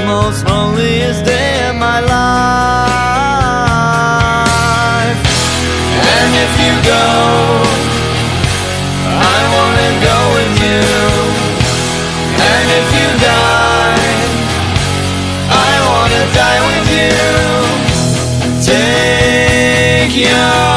most holiest day of my life. And if you go, I wanna go with you. And if you die, I wanna die with you. Take your